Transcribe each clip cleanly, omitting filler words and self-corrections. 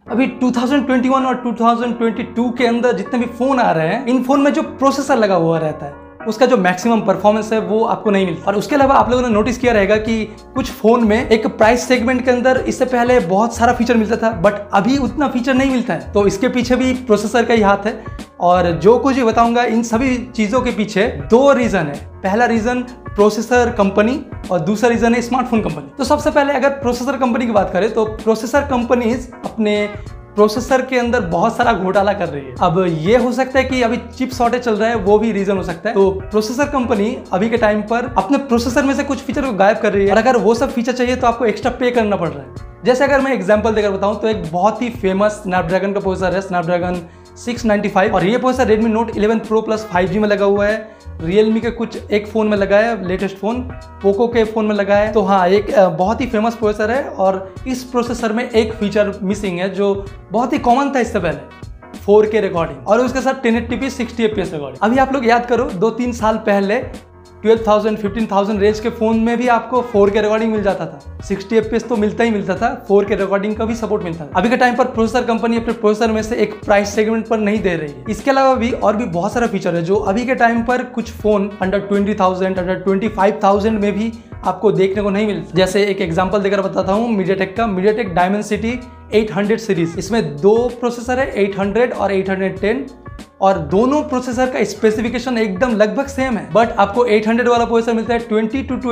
अभी 2021 और 2022 के अंदर जितने भी फोन आ रहे हैं, इन फोन में जो प्रोसेसर लगा हुआ रहता है उसका जो मैक्सिमम परफॉर्मेंस है वो आपको नहीं मिलता। और उसके अलावा आप लोगों ने नोटिस किया रहेगा कि कुछ फोन में एक प्राइस सेगमेंट के अंदर इससे पहले बहुत सारा फीचर मिलता था, बट अभी उतना फीचर नहीं मिलता है। तो इसके पीछे भी प्रोसेसर का ही हाथ है। और जो कुछ ही बताऊंगा इन सभी चीजों के पीछे दो रीजन है। पहला रीजन प्रोसेसर कंपनी और दूसरा रीजन है स्मार्टफोन कंपनी। तो सबसे पहले अगर प्रोसेसर कंपनी की बात करें तो प्रोसेसर कंपनीज अपने प्रोसेसर के अंदर बहुत सारा घोटाला कर रही है। अब ये हो सकता है कि अभी चिप शॉर्टेज चल रहा है, वो भी रीजन हो सकता है। तो प्रोसेसर कंपनी अभी के टाइम पर अपने प्रोसेसर में से कुछ फीचर को गायब कर रही है, और अगर वो सब फीचर चाहिए तो आपको एक्स्ट्रा पे करना पड़ रहा है। जैसे अगर मैं एग्जांपल देकर बताऊं तो एक बहुत ही फेमस स्नैपड्रैगन का प्रोसेसर है, स्नैपड्रैगन 695, और ये processor Redmi note 11 pro plus 5G में लगा हुआ है। रियलमी के कुछ एक फ़ोन में लगा है, लेटेस्ट फ़ोन पोको के फ़ोन में लगा है। तो हाँ, एक बहुत ही फेमस प्रोसेसर है, और इस प्रोसेसर में एक फीचर मिसिंग है जो बहुत ही कॉमन था इससे पहले, 4K रिकॉर्डिंग और उसके साथ 1080p 60 fps रिकॉर्डिंग। अभी आप लोग याद करो 2-3 साल पहले 12,000 15,000 रेंज के फोन में भी आपको 4K रिकॉर्डिंग मिल जाता था। 60 fps तो मिलता ही मिलता था, 4K रिकॉर्डिंग का भी सपोर्ट मिलता था। अभी के टाइम पर प्रोसेसर कंपनी अपने प्रोसेसर में से एक प्राइस सेगमेंट पर नहीं दे रही है। इसके अलावा भी और भी बहुत सारा फीचर है जो अभी के टाइम पर कुछ फोन अंडर 20,000 अंडर 25,000 में भी आपको देखने को नहीं मिलता। जैसे एक एग्जांपल देकर बताता हूँ मीडियाटेक का, मीडियाटेक डायमेंसिटी 800 सीरीज। इसमें दो प्रोसेसर है, 800 और 810, और दोनों प्रोसेसर का स्पेसिफिकेशन एकदम लगभग सेम है। बट आपको 800 वाला प्रोसेसर मिलता है 20 to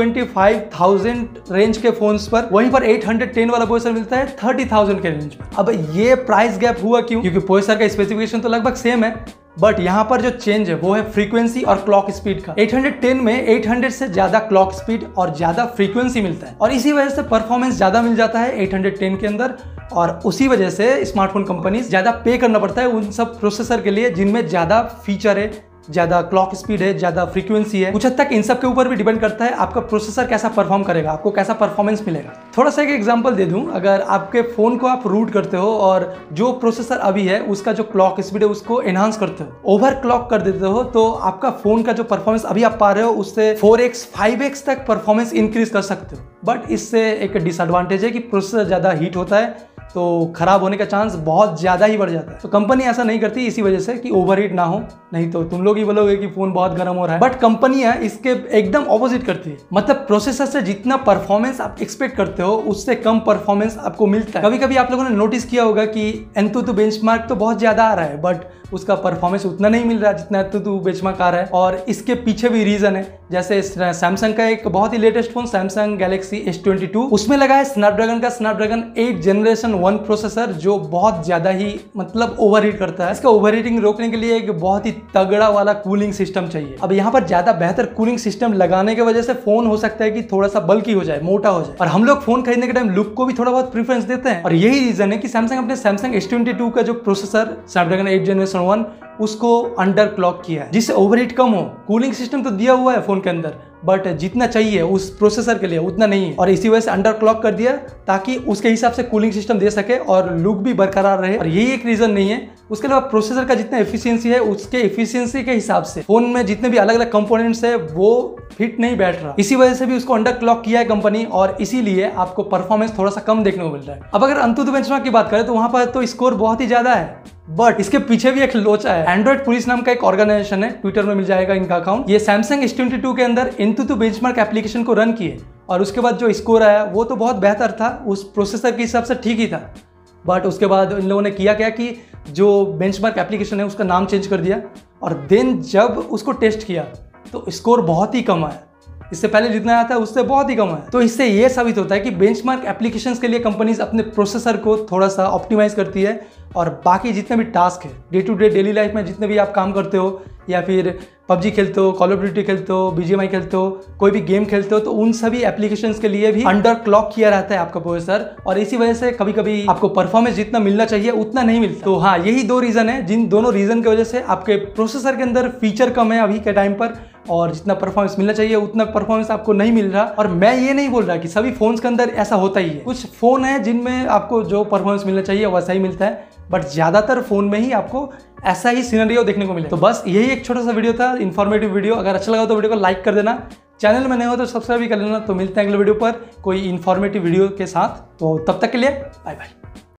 25,000 रेंज के फोन्स पर, वहीं पर 810 वाला प्रोसेसर मिलता है 30,000 के रेंज पर। अब ये प्राइस गैप हुआ क्यों? क्योंकि प्रोसेसर का स्पेसिफिकेशन तो लगभग सेम है, बट यहाँ पर जो चेंज है वो है फ्रीक्वेंसी और क्लॉक स्पीड का। 810 में 800 से ज्यादा क्लॉक स्पीड और ज्यादा फ्रीक्वेंसी मिलता है, और इसी वजह से परफॉर्मेंस ज्यादा मिल जाता है 810 के अंदर। और उसी वजह से स्मार्टफोन कंपनी ज्यादा पे करना पड़ता है उन सब प्रोसेसर के लिए जिनमें ज्यादा फीचर है, ज्यादा क्लॉक स्पीड है, ज्यादा फ्रीक्वेंसी है। कुछ हद तक इन सब के ऊपर भी डिपेंड करता है आपका प्रोसेसर कैसा परफॉर्म करेगा, आपको कैसा परफॉर्मेंस मिलेगा। थोड़ा सा एक एग्जांपल दे दूं, अगर आपके फोन को आप रूट करते हो और जो प्रोसेसर अभी है उसका जो क्लॉक स्पीड है उसको एनहांस करते हो, ओवर क्लॉक कर देते हो, तो आपका फोन का जो परफॉर्मेंस अभी आप पा रहे हो उससे 4x 5x तक परफॉर्मेंस इंक्रीज कर सकते हो। बट इससे एक डिसएडवांटेज है कि प्रोसेसर ज्यादा हीट होता है तो खराब होने का चांस बहुत ज्यादा ही बढ़ जाता है। तो कंपनी ऐसा नहीं करती इसी वजह से कि ओवरहीट ना हो, नहीं तो तुम लोग ही बोलोगे कि फोन बहुत गर्म हो रहा है। बट कंपनियां इसके एकदम ऑपोजिट करती है, मतलब प्रोसेसर से जितना परफॉर्मेंस आप एक्सपेक्ट करते हो उससे कम परफॉर्मेंस आपको मिलता है। कभी कभी आप लोगों ने नोटिस किया होगा कि एंतुतु बेंचमार्क तो बहुत ज्यादा आ रहा है बट उसका परफॉर्मेंस उतना नहीं मिल रहा जितना एंतुतु बेंचमार्क आ रहा है, और इसके पीछे भी रीजन है। जैसे सैमसंग का एक बहुत ही latest phone Samsung Galaxy S22, उसमें लगा है स्नैपड्रैगन का स्नैपड्रैगन 8 जनरेशन 1 प्रोसेसर जो बहुत ज्यादा ही मतलब ओवरहीट करता है। इसका ओवरहीटिंग रोकने के लिए एक बहुत ही तगड़ा वाला कूलिंग सिस्टम चाहिए। अब यहाँ पर ज्यादा बेहतर कूलिंग सिस्टम लगाने की वजह से फोन हो सकता है कि थोड़ा सा बल्की हो जाए, मोटा हो जाए, और हम लोग फोन खरीदने के टाइम लुक को भी थोड़ा बहुत प्रेफरेंस देते हैं। और यही रीजन है कि सैमसंग अपने सैमसंग S22 का जो प्रोसेसर स्नैपड्रैगन 8 जनरेशन 1 उसको अंडर क्लॉक किया है जिससे ओवरहीट कम हो। कूलिंग सिस्टम तो दिया हुआ है फोन के अंदर, बट जितना चाहिए उस प्रोसेसर के लिए उतना नहीं है, और इसी वजह से अंडर क्लॉक कर दिया ताकि उसके हिसाब से कूलिंग सिस्टम दे सके और लुक भी बरकरार रहे। और यही एक रीजन नहीं है। उसके अलावा प्रोसेसर का जितना एफिशिएंसी है उसके एफिशिएंसी के हिसाब से फोन में जितने भी अलग अलग कंपोनेंट्स है वो फिट नहीं बैठ रहा। इसी वजह से भी उसको अंडर क्लॉक किया है कंपनी, और इसीलिए आपको परफॉर्मेंस थोड़ा सा कम देखने को मिल रहा है। अब अगर अंतुतु बेंचमार्क की बात करें तो वहां पर तो स्कोर बहुत ही ज्यादा है, बट इसके पीछे भी एक लोचा है। एंड्रॉइड पुलिस नाम का एक ऑर्गेनाइजेशन है, ट्विटर में मिल जाएगा इनका अकाउंट। ये सैमसंग S22 के अंदर एंतुतु बेंचमार्क एप्लीकेशन को रन किए, और उसके बाद जो स्कोर आया वो तो बहुत बेहतर था, उस प्रोसेसर के हिसाब से ठीक ही था। बट उसके बाद इन लोगों ने किया क्या कि जो बेंचमार्क एप्लीकेशन है उसका नाम चेंज कर दिया, और देन जब उसको टेस्ट किया तो स्कोर बहुत ही कम आया। इससे पहले जितना आया था उससे बहुत ही कम है। तो इससे ये साबित होता है कि बेंचमार्क एप्लीकेशंस के लिए कंपनीज अपने प्रोसेसर को थोड़ा सा ऑप्टिमाइज करती है, और बाकी जितने भी टास्क है day to day daily life में जितने भी आप काम करते हो, या फिर PUBG खेलते हो, कॉल ऑफ ड्यूटी खेलते हो, BGMI खेलते हो, कोई भी गेम खेलते हो, तो उन सभी एप्लीकेशंस के लिए भी अंडर क्लॉक किया रहता है आपका प्रोसेसर, और इसी वजह से कभी कभी आपको परफॉर्मेंस जितना मिलना चाहिए उतना नहीं मिलता। तो हाँ, यही दो रीजन है, जिन दोनों रीजन की वजह से आपके प्रोसेसर के अंदर फीचर कम है अभी के टाइम पर, और जितना परफॉर्मेंस मिलना चाहिए उतना परफॉर्मेंस आपको नहीं मिल रहा। और मैं ये नहीं बोल रहा कि सभी फोन्स के अंदर ऐसा होता ही है, कुछ फोन है जिनमें आपको जो परफॉर्मेंस मिलना चाहिए वैसा ही मिलता है, बट ज्यादातर फोन में ही आपको ऐसा ही सिनेरियो देखने को मिले। तो बस यही एक छोटा सा वीडियो था, इन्फॉर्मेटिव वीडियो। अगर अच्छा लगा तो वीडियो को लाइक कर देना, चैनल में नए हो तो सब्सक्राइब भी कर लेना। तो मिलते हैं अगले वीडियो पर कोई इन्फॉर्मेटिव वीडियो के साथ, तो तब तक के लिए बाय बाय।